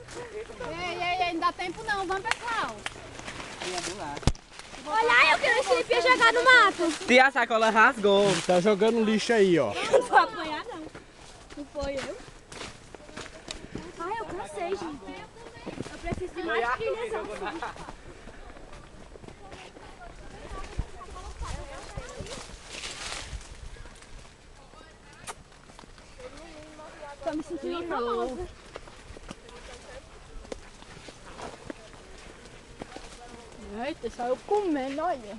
Ei, não dá tempo não, vamos pessoal. Olha, eu quero esse ia jogar no mato. Se a sacola rasgou. Tá jogando lixo aí, ó. Não vou apanhar, não. Não foi eu. Ai, eu cansei, gente. Eu preciso de mais trilhas assim. Tô me sentindo famosa. Eita, só eu comendo, olha.